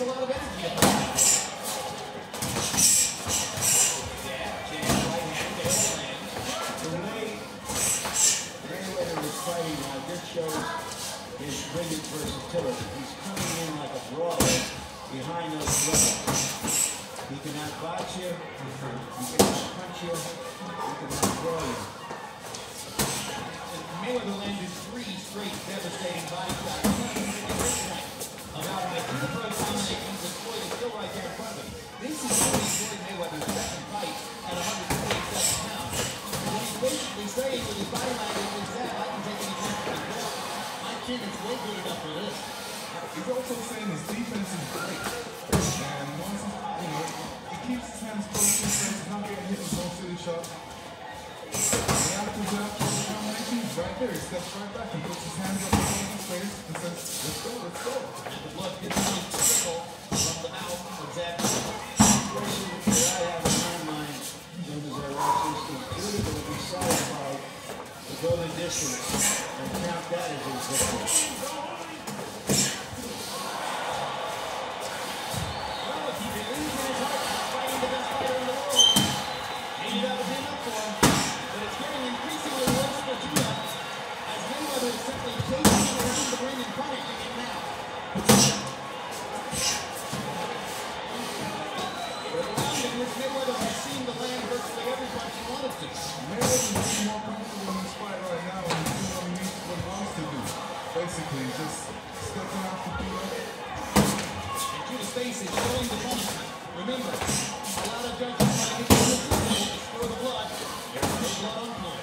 a lot of energy up there. Shows his brilliant versatility. He's coming in like a brawler behind those gloves. He can outbox you, he can punch you, he can outthrow you. Mayweather landed 3 straight devastating body shots. About him, the approach dominations and Floyd is still right there in front of him. This is only Floyd Mayweather's second fight at 147 pounds. What he's basically saying with his body language is that I can take any punch to the floor. It's way good enough for this. He's also saying his defense is great. And once he keeps his hands close to his face, he's not getting hit with no silly shots. The attitude after the combination, he's right there. He steps right back and puts his hands up in his face and says, let's go, let's go. And the blood continues to trickle from the mouth of Zach. What I have in my mind, as I watch this, is Judah will be satisfied to go the distance and count that as his victory. Well, if he believes in his heart, he's fighting the best fighter in the world. Maybe that was enough for him. But it's getting increasingly worse for Judah as Mayweather is simply chasing him around the ring and punishing him now. For the round in which Mayweather has seen the land virtually every punch he wanted to. Mayweather's looking more comfortable in this fight right now, and he's doing what he wants to do. Basically, just stepping out to do it. And Judah's face is showing the punishment. Remember, a lot of judges try to get you to spur the blood. There's no blood on Floyd.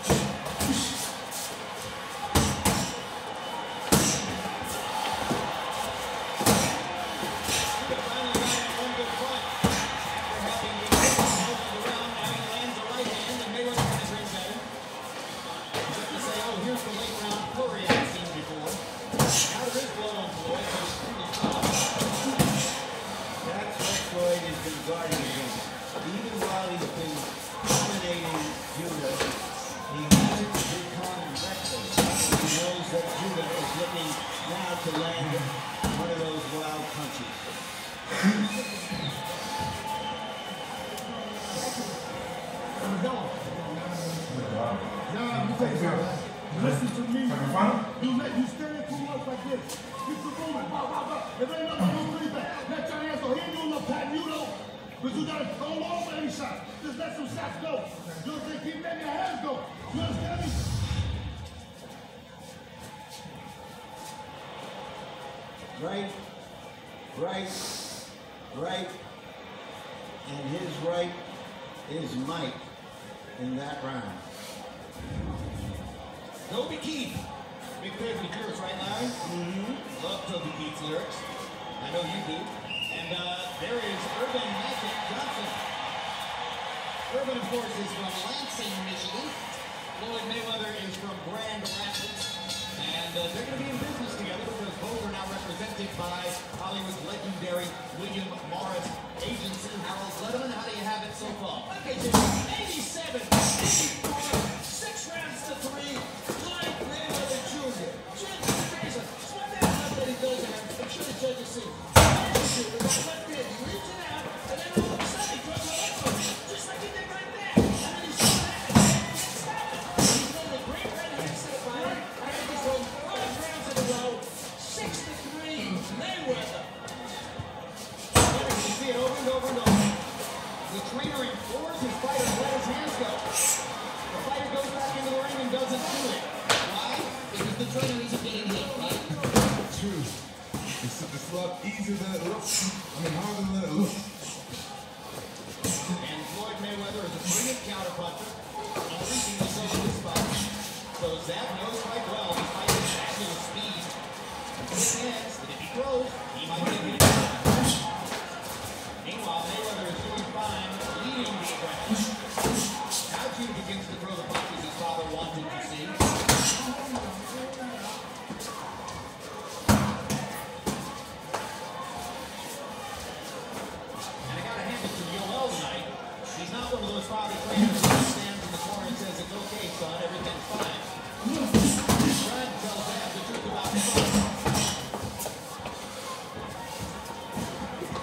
To land one of those wild punches. Listen to me. You stand too much like this. Keep the moving. If ain't nothing, don't leave that. Let your hands go. He ain't doing no patting you though. But you gotta go long for any shot. Just let some shots go. You know what I'm saying? Keep letting your hands go. You understand me? Right, and his right is Mike in that round. Toby Keith. Big favorite of yours, right, Larry? Mm-hmm. Love Toby Keith's lyrics. I know you do. And there is Urban Magic Johnson. Urban, of course, is from Lansing, Michigan. Floyd Mayweather is from Grand Rapids. And they're going to be in business together because both are now represented by Hollywood's legendary William Morris Agency. Harold Letterman, how do you have it so far? Okay, so 87, 84, 6 rounds to 3. Floyd Mayweather Jr. Judge Fraser, swing that left that he goes in. Make sure the judges see. With that left hand, he reaches it out, and then all of a sudden he throws a left hook, just like he did right there. And then he's doing that, and he can't stop it. He's throwing a great right hand to the body. I think he's thrown 5 rounds in a row. 6-3 Mayweather. You see it over and over and over. The trainer implores his fighter to let his hands go. The fighter goes back into the ring and doesn't do it. Why? Because the trainer isn't getting hit, right? True. It's a lot easier than it looks. I mean, harder than it looks. And Floyd Mayweather is a brilliant counterpuncher, unleashing himself in this fight. So Zach knows quite well he's fighting at actual speed. His hands, and if he throws, he might get hit. Meanwhile, Mayweather is doing fine, leading the aggression. Now Judah begins to throw the punches his father wanted to see. One of those father trainers who stands in the corner and says, it's okay, son, everything's fine. He's trying to tell Zach the truth about the fight.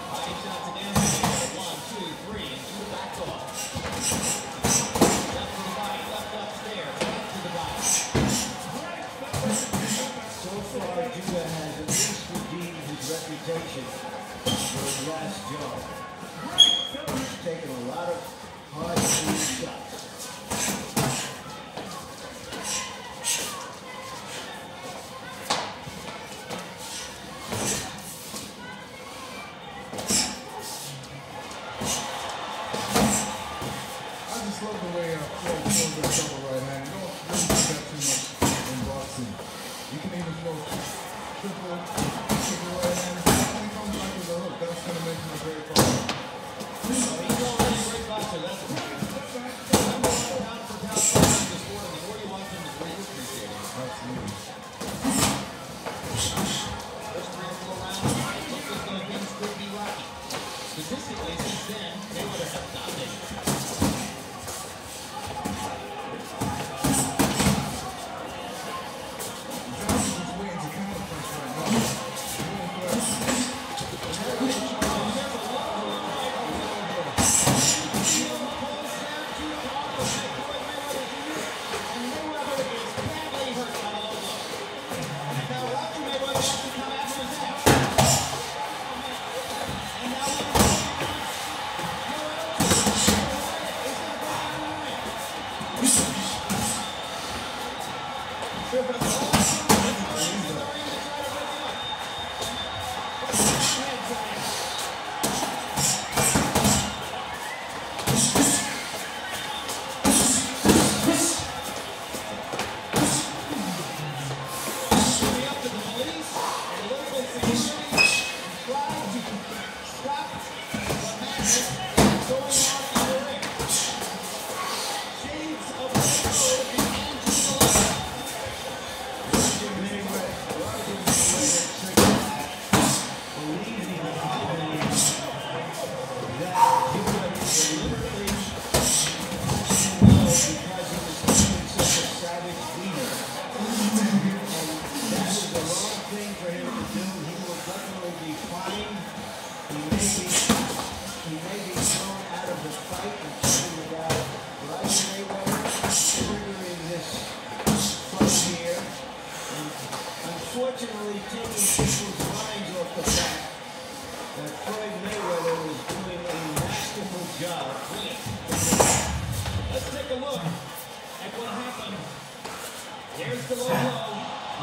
First 3 or 4 rounds, it looked as though things could be rocky. Statistically, since then, Mayweather has dominated. Unfortunately, taking people's minds off the fact that Floyd Mayweather was doing a masterful job. Let's take a look at what happened. There's the low blow.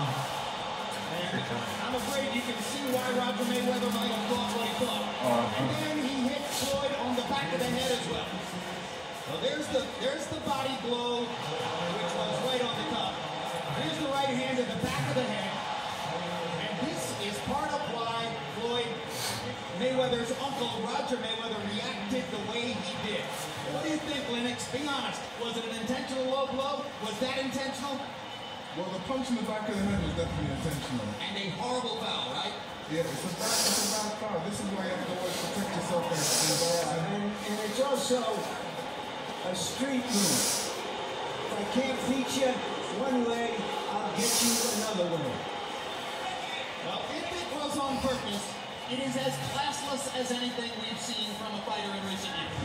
And I'm afraid you can see why Roger Mayweather might have thought what he thought. And then he hit Floyd on the back of the head as well. So there's the body blow, which was right on the cuff. Here's the right hand to the back of the head. And this is part of why Floyd Mayweather's uncle, Roger Mayweather, reacted the way he did. What do you think, Lennox? Be honest. Was it an intentional low blow? Was that intentional? Well, the punch in the back of the head was definitely intentional. And a horrible foul, right? Yeah, it's a bad foul. This is why you have to always protect yourself and And it's also a street move. If I can't beat you one way, I'll get you another way. Well, if it was on purpose, it is as classless as anything we've seen from a fighter in recent years.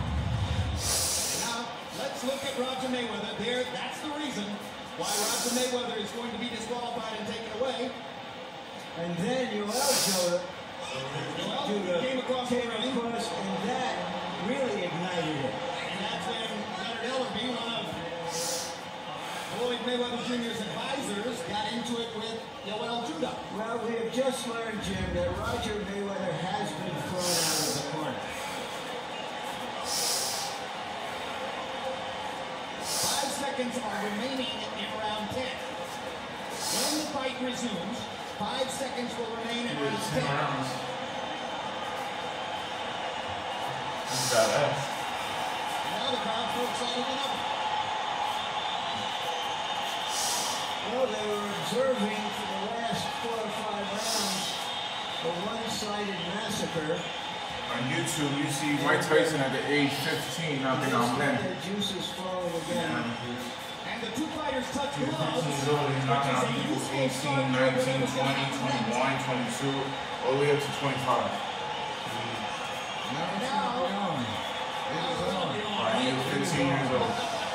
Now, let's look at Roger Mayweather. That's the reason why Roger Mayweather is going to be disqualified and taken away. And then Joel Judah came across the ring. And that really ignited it. And that's when Leonard Ellerbe, one of Floyd Mayweather Jr.'s advisors, got into it with Joel Judah. Well, we have just learned, Jim, that Roger Mayweather has been thrown out of the corner. 5 seconds are remaining in round 10. When the fight resumes, 5 seconds will remain in round 10. Now the crowd's more excited than ever. Well, they were observing for the last 4 or 5 rounds a one-sided massacre. On YouTube, you see Mike Tyson at the age 15 knocking out men. The juices flowing again. And the two fighters touch gloves. He's already knocking out people 18, 19, 20, 21, 22, all the way up to 25. He was 15 years old.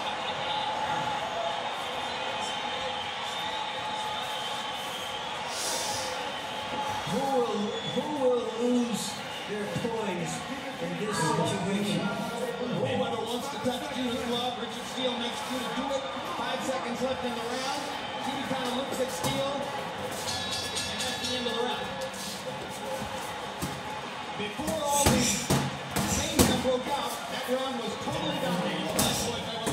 Who will lose their poise in this situation? Mayweather wants to touch Judah's glove. Richard Steele makes Judah do it. 5 seconds left in the round. Judah kind of looks at Steele. And that's the end of the round. Before all the mayhem broke out, that round was totally dominated by Floyd Mayweather.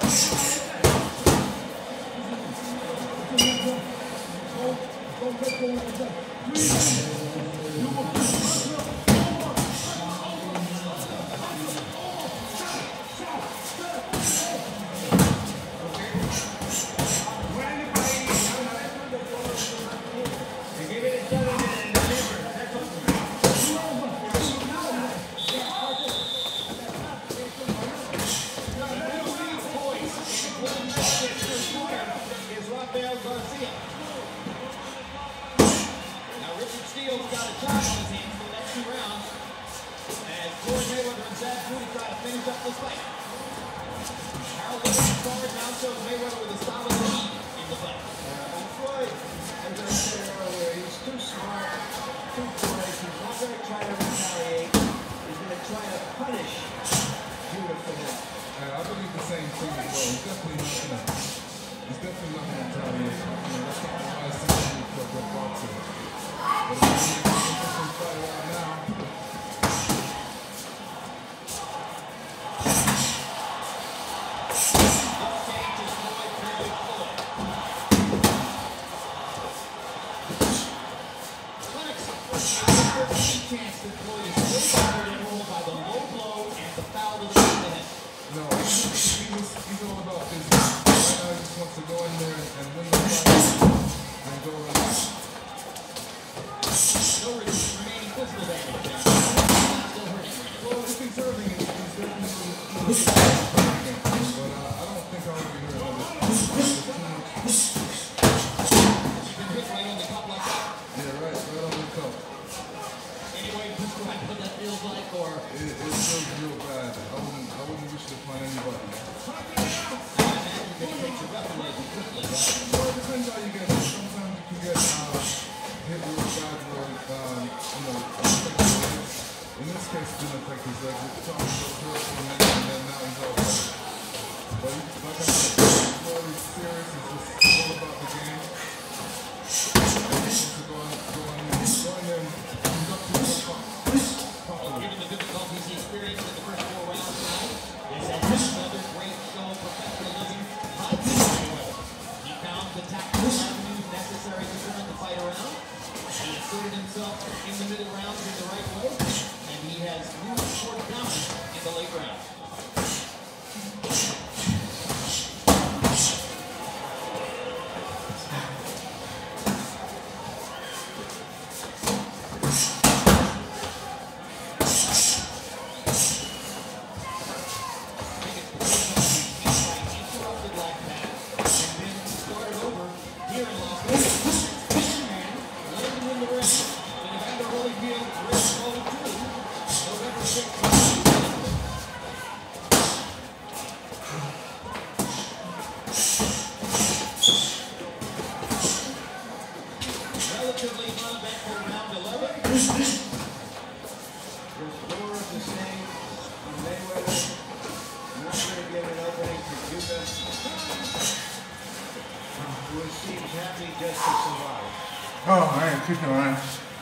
Kicking around.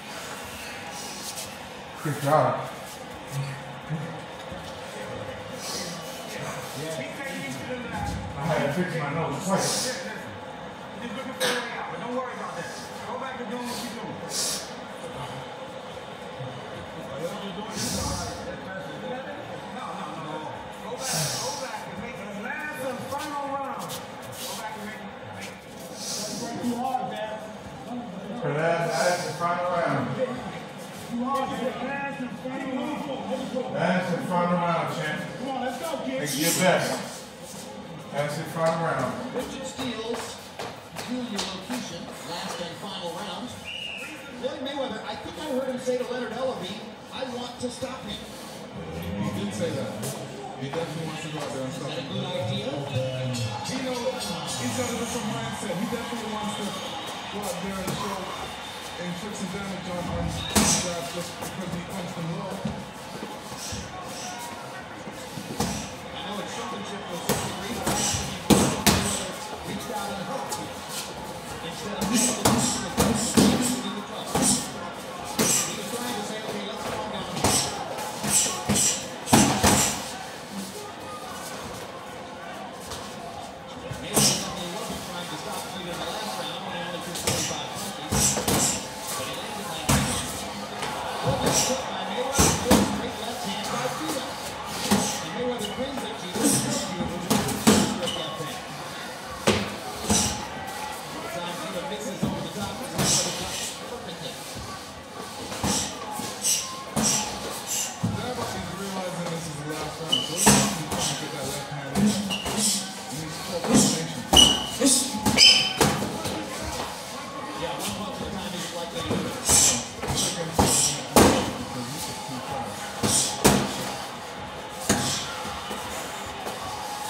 Good job. I had to fix my nose twice. Don't worry about that. Go back to doing what you're doing. No. Go back and make the last and final round. Go back and make it. Too hard, man. For that, that's the final round. That's the final round, champ. Come on, let's go, kid. Make your best. That's the final round. Richard Steele's Julia Locution, last and final round. Floyd Mayweather, I think I heard him say to Leonard Ellerbe, I want to stop him. He did say that. He definitely wants to go out there and Is stop that a him. good idea? You know, he's got a different mindset. He definitely wants to go out there and show and inflict some damage on Jab just because he punched him low. I know it's championship was 63, but reached out and helped you. Instead of he was trying to say, okay, let's calm down.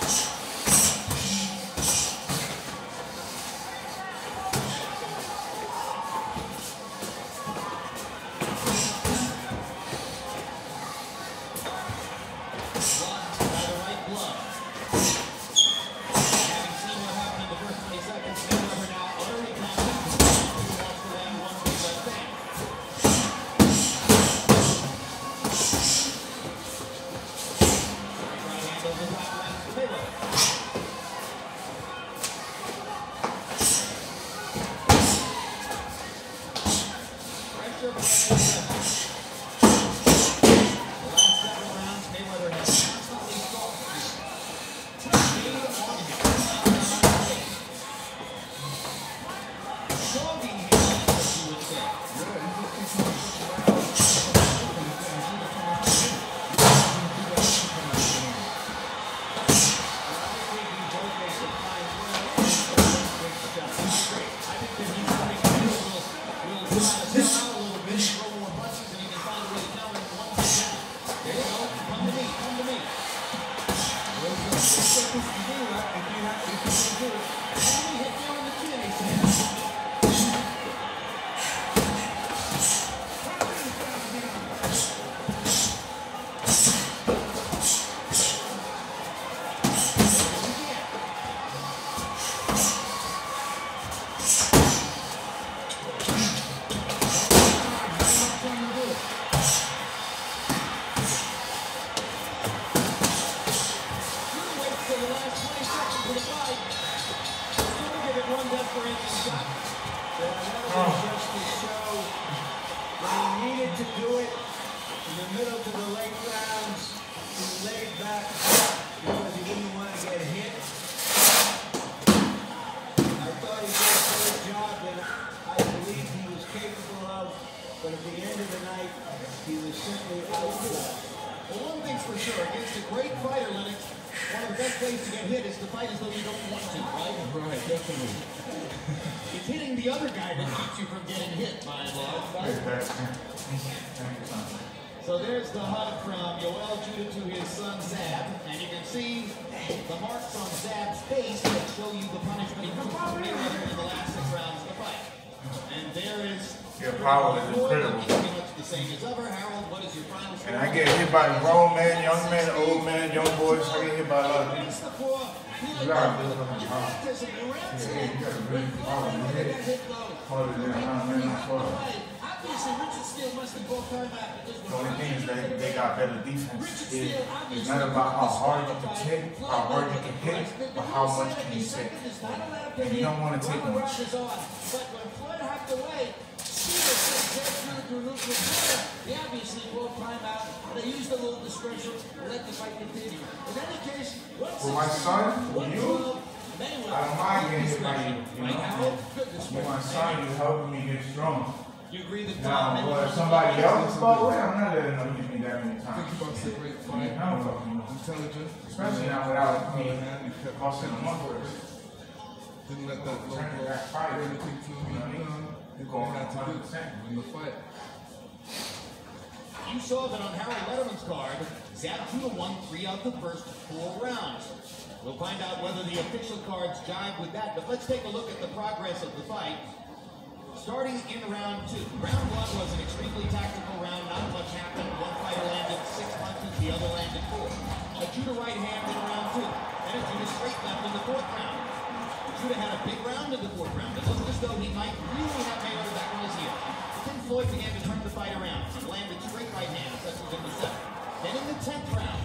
So there's the hug from Yoel Judah to his son Zab, and you can see the marks on Zab's face that show you the punishment he took from Mayweather in the last 6 rounds of the fight. And there is your power is incredible. pretty much the same as ever. Harold, what is your final score? And I get hit by the grown man, young man, old man, young boys. I get hit by a lot of people. You gotta do something hard. Yeah, you gotta really follow your head. Harder than a man in Florida. The only thing is that they got better defense. It's not about how hard you can hit, how hard you can hit, but how much can you take. And you don't want to take much. But when Floyd hacked away, Steelers said they obviously will time out. They used a little discretion to let the fight continue. In any case, for my son, for you, I don't mind getting hit by you. You know? For my son, you're helping me get strong. You agree that now, if somebody else is far away, I'm not letting them hit me that many times. Think about the great fight. Intelligent. Especially now without me costing them up. Didn't let that low blow fight. Really take too many You're going 100% in the fight. You saw that on Harold Letterman's card, Zab Judah won 3 out of the first 4 rounds. We'll find out whether the official cards jive with that, but let's take a look at the progress of the fight. Starting in round 2. Round 1 was an extremely tactical round. Not much happened. One fighter landed 6 punches, the other landed 4. A Judah right hand in round 2. And a Judah straight left in the 4th round. Judah had a big round in the 4th round. It looked as though he might really have Mayweather back on his heel. Then Floyd began to turn the fight around and landed straight right hands. That was in the 7th. Then in the 10th round,